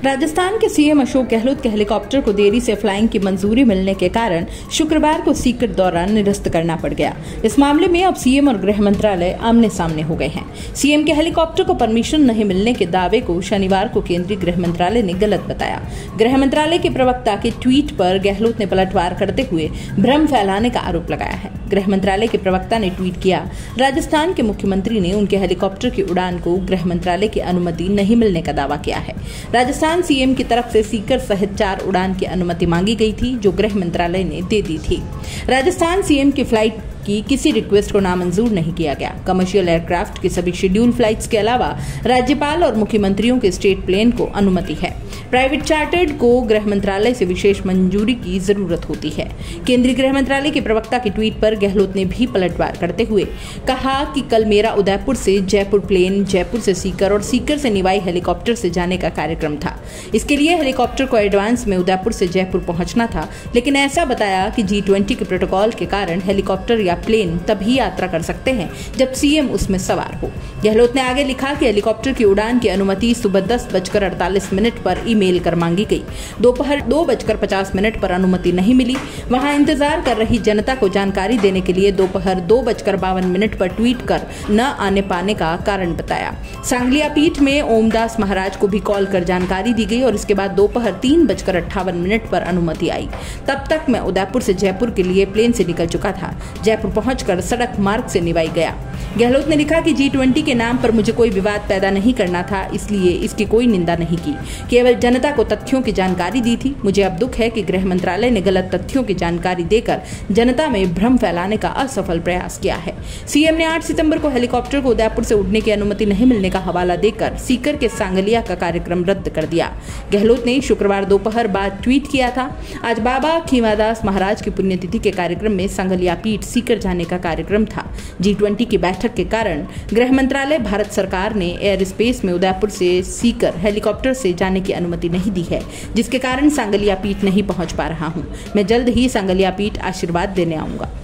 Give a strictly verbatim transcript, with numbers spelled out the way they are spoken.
राजस्थान के सीएम अशोक गहलोत के हेलीकॉप्टर को देरी से फ्लाइंग की मंजूरी मिलने के कारण शुक्रवार को सीकर दौरा निरस्त करना पड़ गया। इस मामले में अब सीएम और गृह मंत्रालय आमने सामने हो गए हैं। सीएम के हेलीकॉप्टर को परमिशन नहीं मिलने के दावे को शनिवार को केंद्रीय गृह मंत्रालय ने गलत बताया। गृह मंत्रालय के प्रवक्ता के ट्वीट पर गहलोत ने पलटवार करते हुए भ्रम फैलाने का आरोप लगाया है। गृह मंत्रालय के प्रवक्ता ने ट्वीट किया, राजस्थान के मुख्यमंत्री ने उनके हेलीकॉप्टर की उड़ान को गृह मंत्रालय की अनुमति नहीं मिलने का दावा किया है। राजस्थान सीएम की तरफ से सीकर सहित चार उड़ान की अनुमति मांगी गई थी, जो गृह मंत्रालय ने दे दी थी। राजस्थान सीएम की फ्लाइट की किसी रिक्वेस्ट को नामंजूर नहीं किया गया। कमर्शियल एयरक्राफ्ट की सभी शेड्यूल फ्लाइट्स के अलावा राज्यपाल और मुख्यमंत्रियों के स्टेट प्लेन को अनुमति है। प्राइवेट चार्टर्ड को गृह मंत्रालय से विशेष मंजूरी की जरूरत होती है। केंद्रीय गृह मंत्रालय के प्रवक्ता के ट्वीट पर गहलोत ने भी पलटवार करते हुए कहा कि कल मेरा उदयपुर से जयपुर प्लेन, जयपुर से सीकर और सीकर से निवाई हेलीकॉप्टर से जाने का कार्यक्रम था। इसके लिए हेलीकॉप्टर को एडवांस में उदयपुर से जयपुर पहुंचना था, लेकिन ऐसा बताया कि जी ट्वेंटी के प्रोटोकॉल के कारण हेलीकॉप्टर या प्लेन तभी यात्रा कर सकते हैं जब सीएम उसमें सवार हो। गहलोत ने आगे लिखा कि हेलीकॉप्टर की उड़ान की अनुमति सुबह दस बजकर अड़तालीस मिनट पर ईमेल कर मांगी गई। दोपहर दो बजकर पचास मिनट पर अनुमति नहीं मिली। वहां इंतजार कर रही जनता को जानकारी देने के लिए दोपहर दो बजकर बावन मिनट पर ट्वीट कर न आने पाने का कारण बताया। सांगलिया पीठ में ओमदास महाराज को भी कॉल कर जानकारी दी गई और इसके बाद दोपहर तीन बजकर अट्ठावन मिनट पर अनुमति आई। तब तक मैं उदयपुर से जयपुर के लिए प्लेन से निकल चुका था। जयपुर पहुंचकर सड़क मार्ग से निवाई गया। गहलोत ने लिखा कि जी ट्वेंटी के नाम पर मुझे कोई विवाद पैदा नहीं करना था, इसलिए इसकी कोई निंदा नहीं की, केवल जनता को तथ्यों की जानकारी दी थी। मुझे अब दुख है कि गृह मंत्रालय ने गलत तथ्यों की जानकारी देकर जनता में भ्रम फैलाने का असफल प्रयास किया है। सीएम ने आठ सितंबर को हेलीकॉप्टर को उदयपुर से उड़ने की अनुमति नहीं मिलने का हवाला देकर सीकर के सांगलिया का कार्यक्रम रद्द कर दिया। गहलोत ने शुक्रवार दोपहर बाद ट्वीट किया था, आज बाबा खीमादास महाराज की पुण्यतिथि के कार्यक्रम में सांगलिया पीठ सीकर जाने का कार्यक्रम था। जी ट्वेंटी की बैठक के कारण गृह मंत्रालय भारत सरकार ने एयर स्पेस में उदयपुर से सीकर हेलीकॉप्टर से जाने की अनुमति नहीं दी है, जिसके कारण सांगलिया पीठ नहीं पहुंच पा रहा हूं। मैं जल्द ही सांगलिया पीठ आशीर्वाद देने आऊंगा।